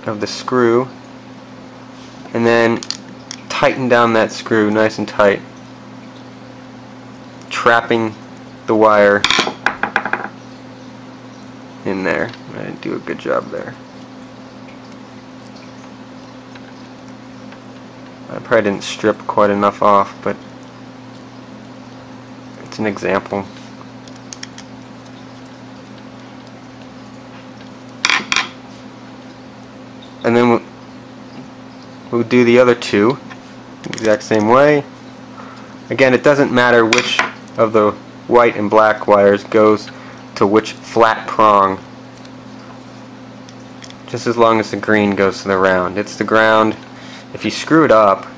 of the screw, and then tighten down that screw nice and tight, trapping the wire in there. I didn't do a good job there. I probably didn't strip quite enough off, but it's an example. And then we'll do the other two the exact same way. Again, it doesn't matter which of the white and black wires goes to which flat prong, just as long as the green goes to the round. It's the ground. If you screw it up,